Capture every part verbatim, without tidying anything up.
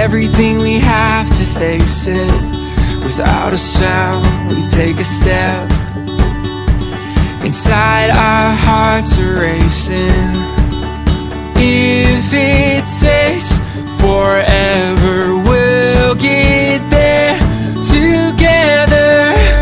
everything we have to face it. Without a sound, we take a step. Inside our hearts are racing. If it takes forever, we'll get there together.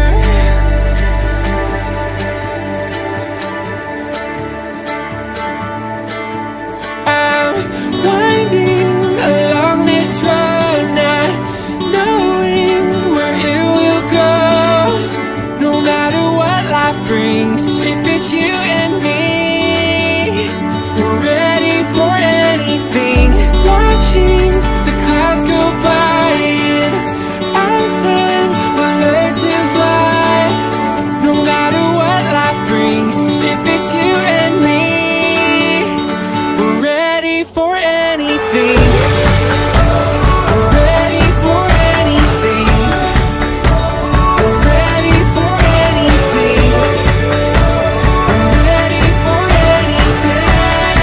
I'm winding along this road, not knowing where it will go. No matter what life brings, if it's you and me, we're ready for anything. Watching the clouds go by, in our time we'll learn to fly. No matter what life brings, if it's you and me, we're ready for anything. We're ready for anything. We're ready for anything. We're ready for anything.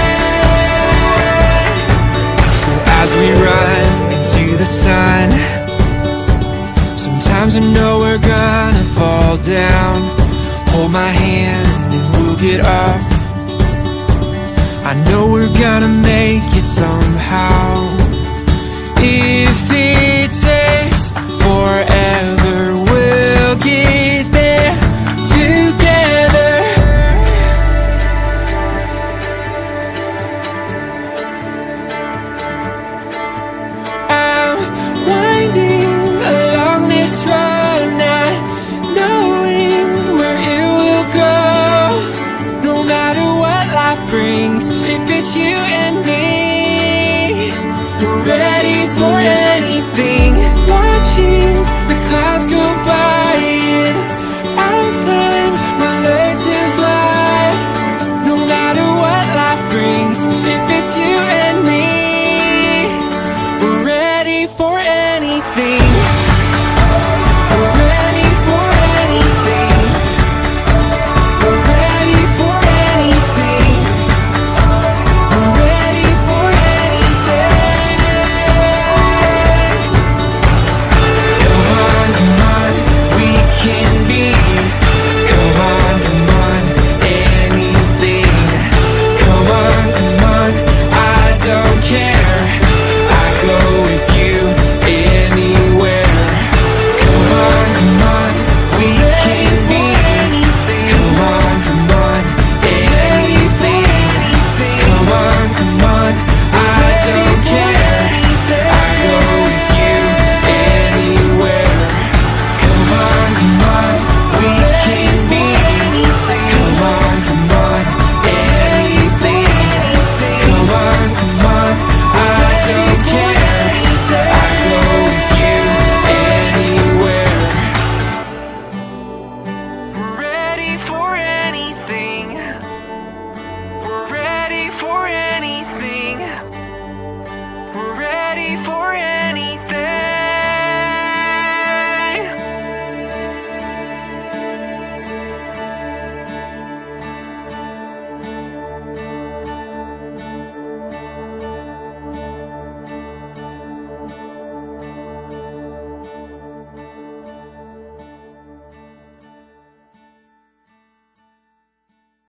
So as we run into the sun, sometimes I know we're gonna fall down. Hold my hand and we'll get up. I know we're gonna make it somehow.